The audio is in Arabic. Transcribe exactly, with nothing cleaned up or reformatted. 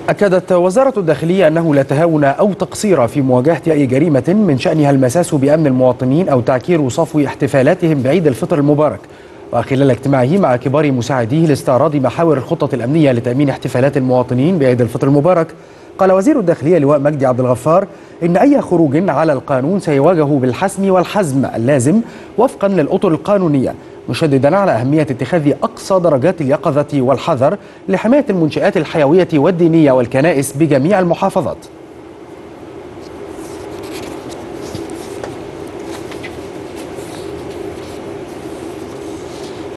أكدت وزارة الداخلية أنه لا تهاون أو تقصير في مواجهة أي جريمة من شأنها المساس بأمن المواطنين أو تعكير صفو احتفالاتهم بعيد الفطر المبارك. وخلال اجتماعه مع كبار مساعديه لاستعراض محاور الخطة الأمنية لتأمين احتفالات المواطنين بعيد الفطر المبارك، قال وزير الداخلية لواء مجدي عبد الغفار إن أي خروج على القانون سيواجه بالحسم والحزم اللازم وفقا للأطر القانونية، مشددا على أهمية اتخاذ أقصى درجات اليقظة والحذر لحماية المنشآت الحيوية والدينية والكنائس بجميع المحافظات.